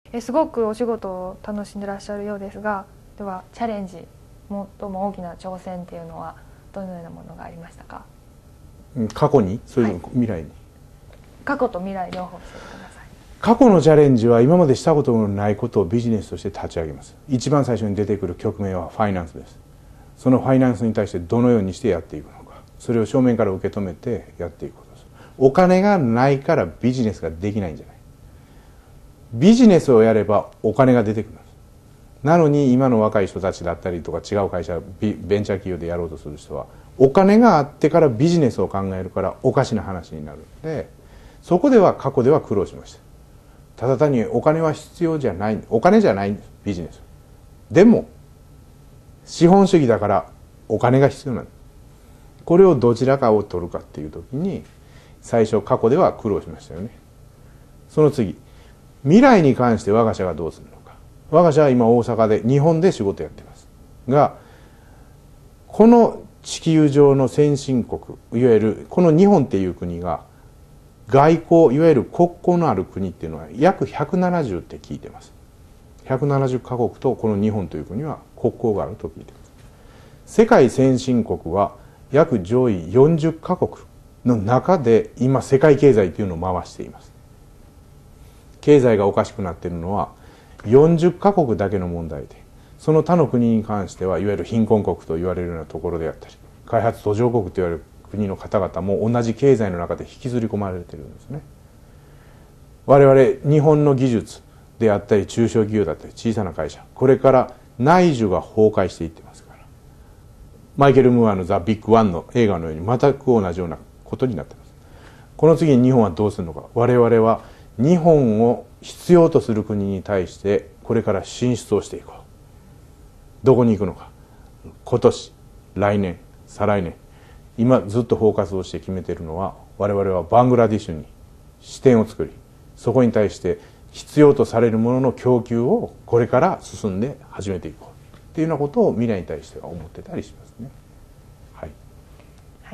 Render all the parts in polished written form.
すごくお仕事を楽しんでらっしゃるようですが、ではチャレンジ、最も大きな挑戦っていうのはどのようなものがありましたか？ 過去に、それとも未来に？ 過去と未来両方教えてください。 過去のチャレンジは今までしたことのないことをビジネスとして立ち上げます。一番最初に出てくる局面はファイナンスです。そのファイナンスに対してどのようにしてやっていくのか、それを正面から受け止めてやっていくことです。お金がないからビジネスができないんじゃない。ビジネスをやればお金が出てくるんです。なのに今の若い人たちだったりとか違う会社、ベンチャー企業でやろうとする人は、お金があってからビジネスを考えるからおかしな話になるので、そこでは過去では苦労しました。ただ単にお金は必要じゃない、お金じゃないんです、ビジネス。でも資本主義だからお金が必要なんです。これをどちらかを取るかっていう時に、最初過去では苦労しましたよね。その次、未来に関して我が社がどうするのか。我が社は今大阪で、日本で仕事やってますが、この地球上の先進国、いわゆるこの日本っていう国が外交、いわゆる国交のある国っていうのは約170って聞いてます。170カ国とこの日本という国は国交があると聞いてます。世界先進国は約上位40カ国の中で今世界経済というのを回しています。経済がおかしくなっているのは40カ国だけの問題で、その他の国に関してはいわゆる貧困国と言われるようなところであったり、開発途上国と言われる国の方々も同じ経済の中で引きずり込まれているんですね。我々日本の技術であったり中小企業だったり小さな会社、これから内需が崩壊していってますから、マイケル・ムーアのザ・ビッグ・ワンの映画のように全く同じようなことになっています。この次に日本はどうするのか。我々は日本を必要とする国に対してこれから進出をしていこう。どこに行くのか。今年、来年、再来年、今ずっとフォーカスをして決めているのは、我々はバングラディッシュに支店を作り、そこに対して必要とされるものの供給をこれから進んで始めていこうっていうようなことを未来に対しては思ってたりしますね。はい、 はい。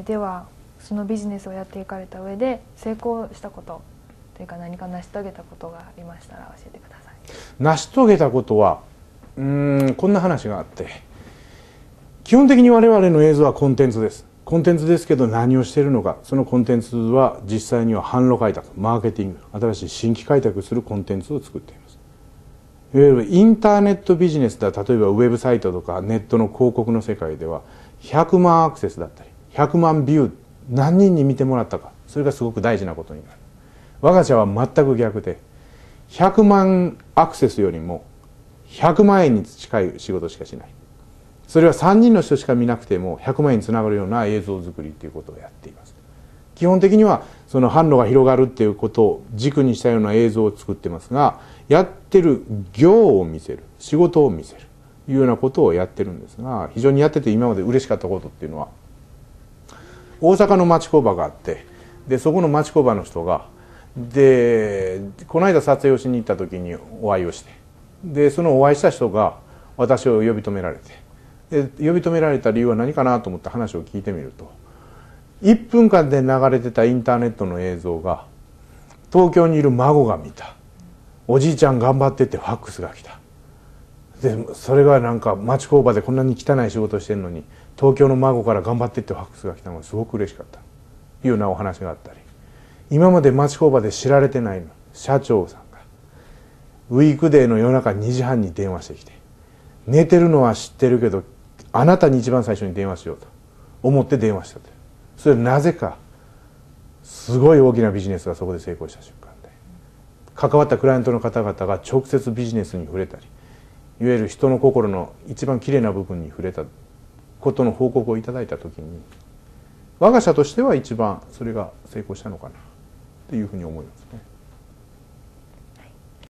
ではそのビジネスをやっていかれた上で成功したことというか、何か成し遂げたことがありましたら教えてください。 成し遂げたことはこんな話があって、基本的に我々の映像はコンテンツです。コンテンツですけど何をしているのか。そのコンテンツは実際には販路開拓、マーケティング、新しい新規開拓するコンテンツを作っています。いわゆるインターネットビジネスだ、例えばウェブサイトとかネットの広告の世界では100万アクセスだったり100万ビュー、何人に見てもらったか、それがすごく大事なことになる。我が社は全く逆で、100万アクセスよりも100万円に近い仕事しかしない。それは3人の人しか見なくても100万円につながるような映像作りということをやっています。基本的にはその販路が広がるっていうことを軸にしたような映像を作ってますが、やってる業を見せる、仕事を見せるというようなことをやってるんですが、非常にやってて今まで嬉しかったことっていうのは、大阪の町工場があって、でそこの町工場の人がでこの間撮影をしに行った時にお会いをして、でそのお会いした人が私を呼び止められて、で呼び止められた理由は何かなと思って話を聞いてみると、1分間で流れてたインターネットの映像が東京にいる孫が見た、おじいちゃん頑張ってってファックスが来た、でそれがなんか町工場でこんなに汚い仕事してるのに東京の孫から頑張ってってファックスが来たのがすごく嬉しかったというようなお話があったり、今まで町工場で知られてないの社長さんがウィークデーの夜中2時半に電話してきて、寝てるのは知ってるけどあなたに一番最初に電話しようと思って電話したと。それはなぜかすごい大きなビジネスがそこで成功した瞬間で、関わったクライアントの方々が直接ビジネスに触れたり、いわゆる人の心の一番きれいな部分に触れたことの報告をいただいた時に、我が社としては一番それが成功したのかなというふうに思いますね。